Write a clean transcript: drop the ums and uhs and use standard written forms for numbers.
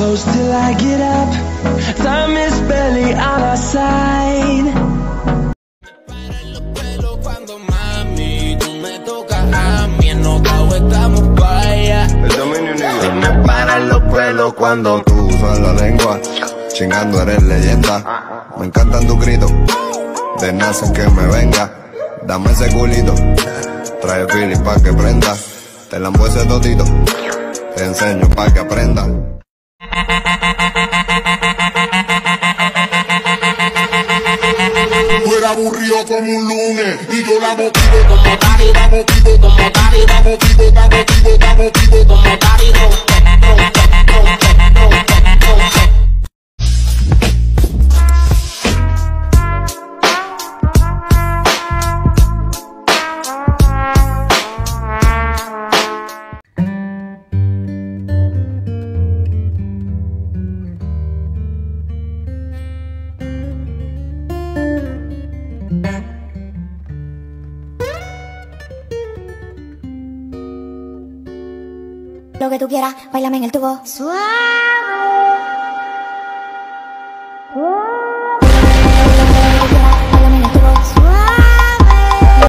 close till I get up. Time is barely on our side. Cuando mami, tú me tocas a mí, enojado estamos pa' allá. Se me paran los pelos cuando tú usas la lengua. Chingando eres leyenda. Me encantan tus gritos. De nacen que me venga. Dame ese culito. Trae feeling pa' que prenda. Te lambo ese totito. Te enseño pa' que aprenda. Fuera aburrido como un lunes y yo la motivo como Dari, la motivo como Dari, la motivo, la motivo, la motivo como Dari. Lo que tú quieras, bailame en el tubo. Suave.